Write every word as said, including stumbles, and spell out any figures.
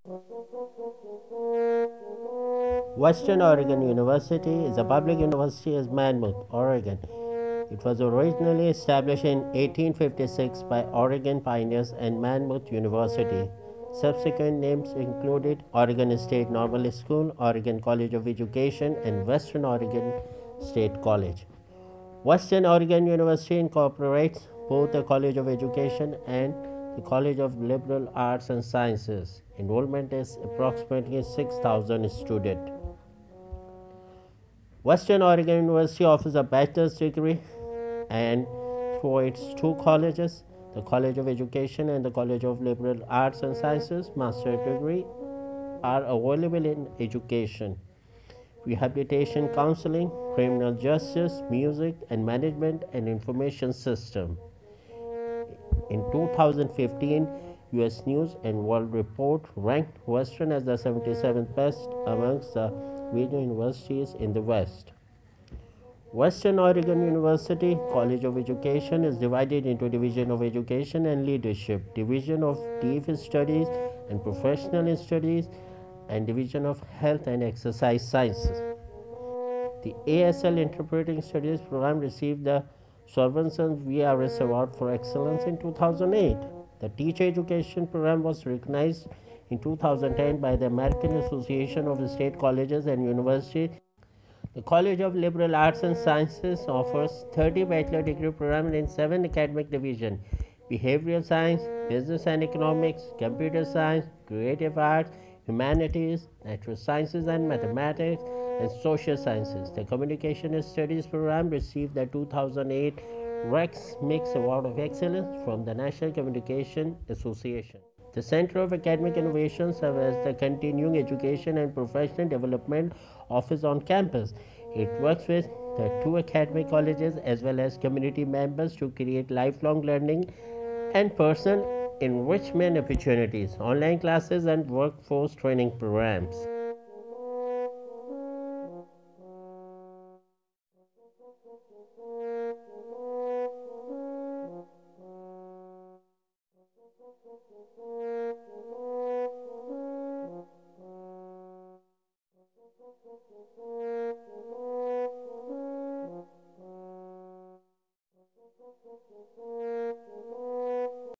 Western Oregon University is a public university in Mammoth, Oregon. It was originally established in eighteen fifty-six by Oregon pioneers and Mammoth University. Subsequent names included Oregon State Normal School, Oregon College of Education, and Western Oregon State College. Western Oregon University incorporates both the College of Education and the College of Liberal Arts and Sciences. Enrollment is approximately six thousand students. Western Oregon University offers a bachelor's degree and through its two colleges, the College of Education and the College of Liberal Arts and Sciences, master's degree are available in education, rehabilitation counseling, criminal justice, music and management and information system. In two thousand fifteen, U S News and World Report ranked Western as the seventy-seventh best amongst the major universities in the West. Western Oregon University College of Education is divided into Division of Education and Leadership, Division of Deep Studies and Professional Studies, and Division of Health and Exercise Sciences. The A S L Interpreting Studies program received the Sorensen V R S Award for Excellence in two thousand eight. The Teacher Education program was recognized in two thousand ten by the American Association of State Colleges and Universities. The College of Liberal Arts and Sciences offers thirty bachelor degree programs in seven academic divisions: behavioral science, business and economics, computer science, creative arts, humanities, natural sciences and mathematics, and social sciences. The Communication Studies program received the two thousand eight Rex Mix Award of Excellence from the National Communication Association. The Center of Academic Innovation serves as the continuing education and professional development office on campus. It works with the two academic colleges as well as community members to create lifelong learning and personal enrichment opportunities, online classes, and workforce training programs.